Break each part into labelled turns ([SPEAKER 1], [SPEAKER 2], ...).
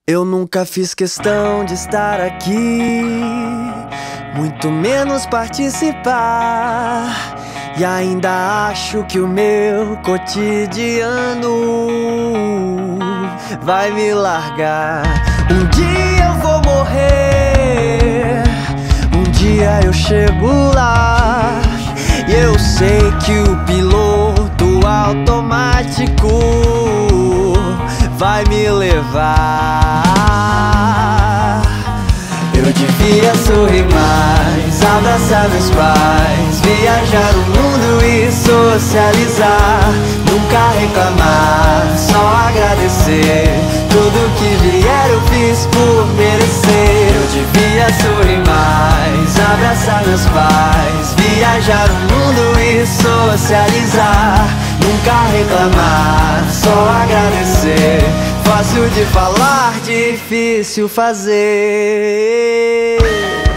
[SPEAKER 1] Eu nunca fiz questão de estar aqui, muito menos participar. E ainda acho que o meu cotidiano vai me largar. Um dia eu vou morrer, um dia eu chego lá. E eu sei que o piloto automático vai me levar. Eu devia sorrir mais, abraçar meus pais, viajar o mundo e socializar. Nunca reclamar, só agradecer. Tudo que vier eu fiz por merecer. Eu devia sorrir mais, abraçar meus pais, viajar o mundo e socializar. Nunca reclamar, só agradecer. Fácil de falar, difícil fazer.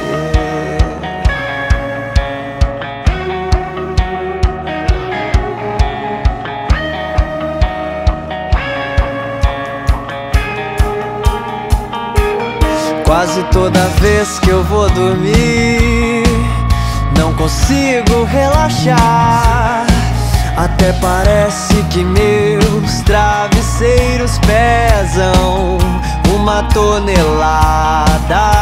[SPEAKER 1] Quase toda vez que eu vou dormir, não consigo relaxar. Até parece que meus travesseiros pesam uma tonelada.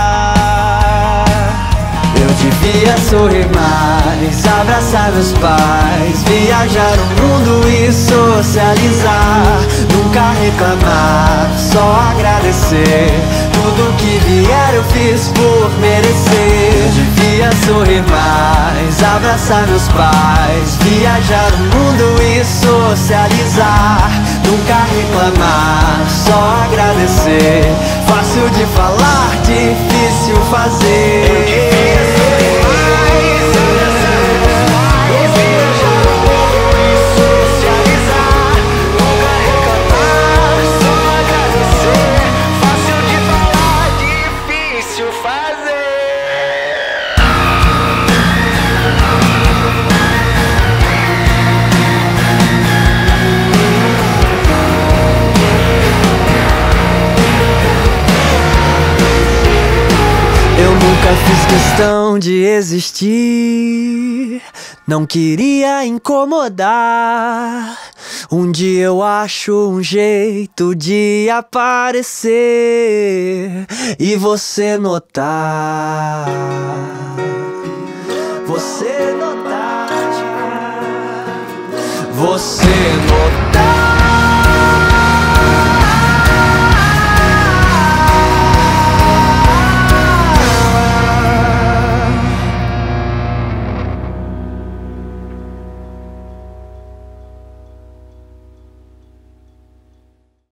[SPEAKER 1] Eu devia sorrir mais, abraçar meus pais, viajar o mundo e socializar. Nunca reclamar, só agradecer. Tudo que vier eu fiz por merecer. Eu devia sorrir mais, abraçar meus pais, viajar o mundo e socializar. Nunca reclamar, só agradecer. Fácil de falar, difícil fazer. Eu nunca fiz questão de existir, não queria incomodar. Um dia eu acho um jeito de aparecer e você notar. Você notar. Você notar.